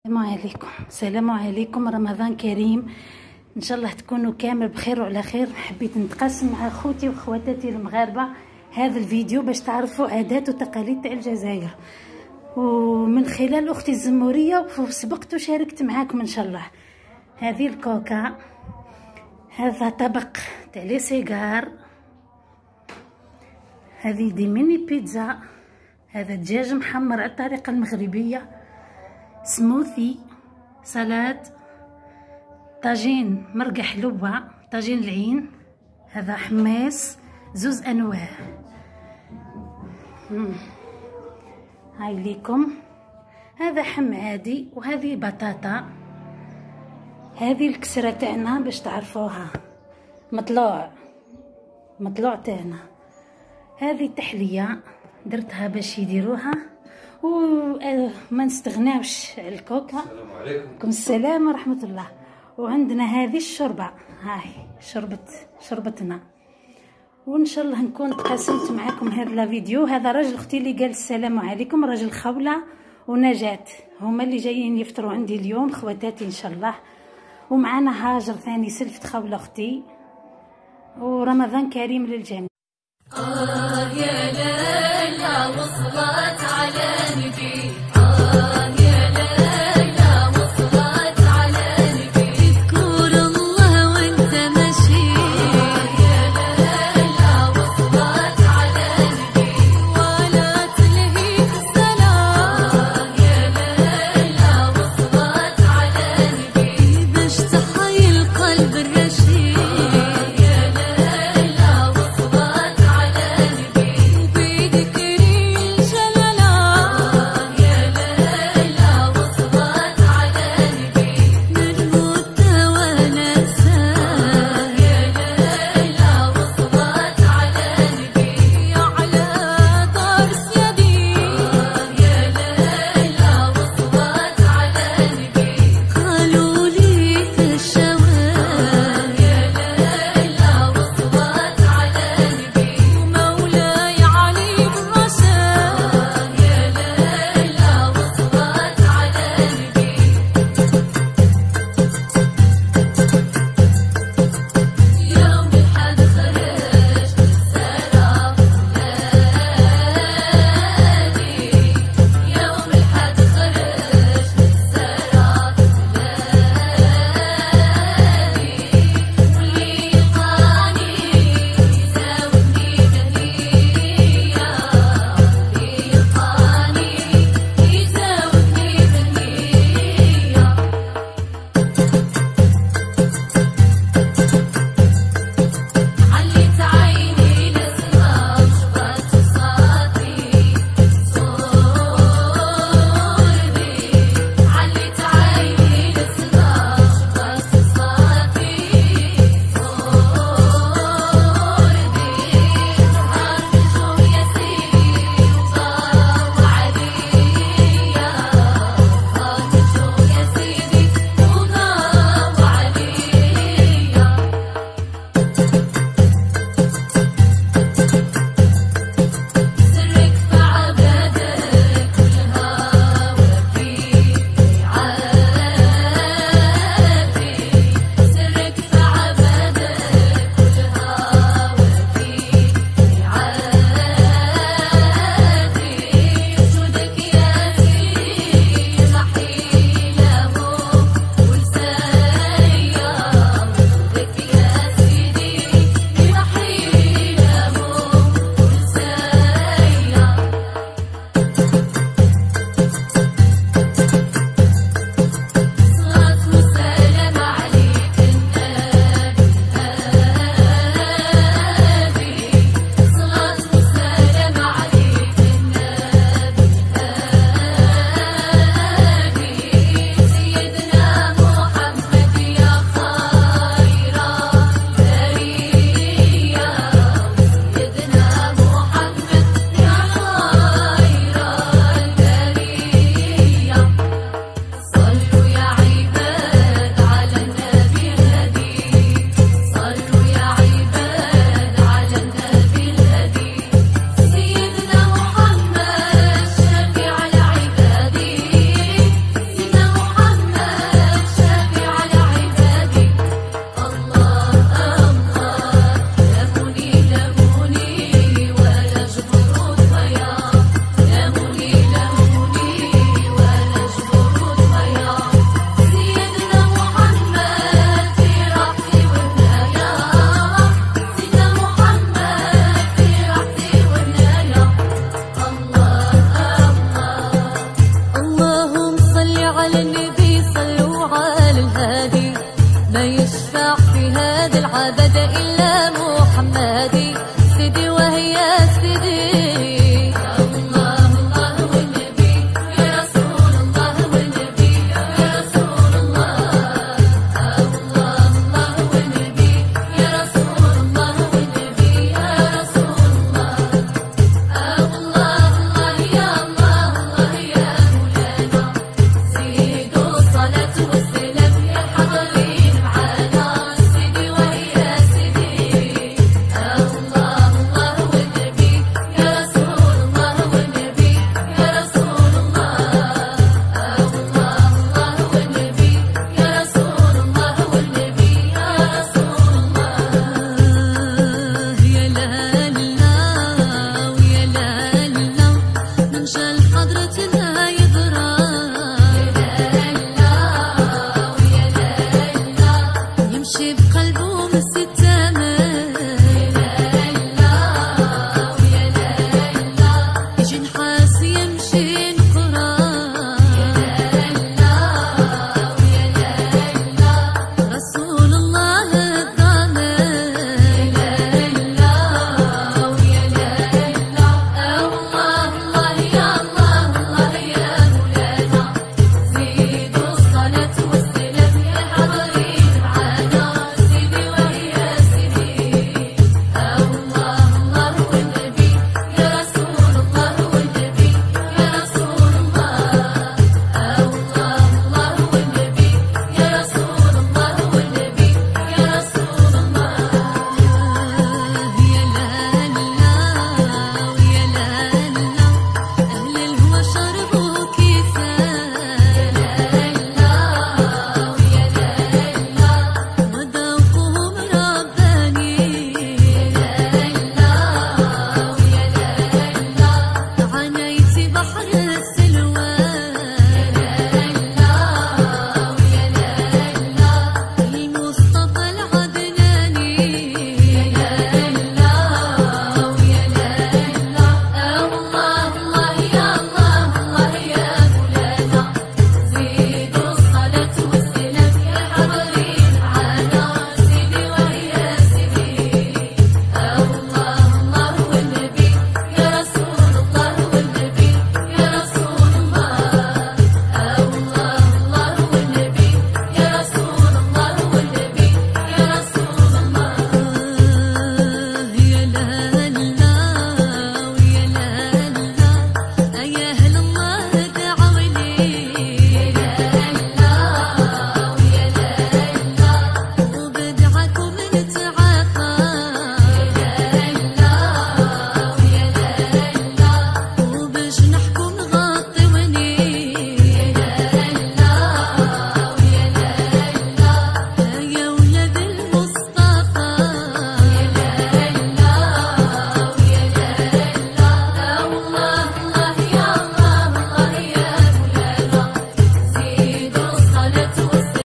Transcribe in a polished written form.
السلام عليكم. السلام عليكم، رمضان كريم، ان شاء الله تكونوا كامل بخير وعلى خير. حبيت نتقاسم مع خوتي وخواتاتي المغاربه هذا الفيديو باش تعرفوا عادات وتقاليد تاع الجزائر، ومن خلال اختي الزموريه وسبقت وشاركت معاكم ان شاء الله. هذه الكوكا، هذا طبق تاع لي سيجار، هذه دي ميني بيتزا، هذا دجاج محمر على الطريقه المغربيه، سموثي، سلطه، طاجين مرقه حلوه، طاجين العين، هذا حماس زوز انواع. هاي ليكم، هذا حم عادي وهذه بطاطا. هذه الكسره تاعنا باش تعرفوها، مطلوع تاعنا. هذه تحليه درتها باش يديروها، وما نستغناوش على الكوكا. السلام عليكم. السلام ورحمه الله. وعندنا هذه الشوربه، هاي شربتنا. وان شاء الله نكون تقاسمت معكم هذا الفيديو. هذا راجل اختي اللي قال السلام عليكم، راجل خوله ونجاة، هما اللي جايين يفطروا عندي اليوم، خواتاتي ان شاء الله. ومعنا هاجر ثاني سلفت خوله اختي. ورمضان كريم للجميع.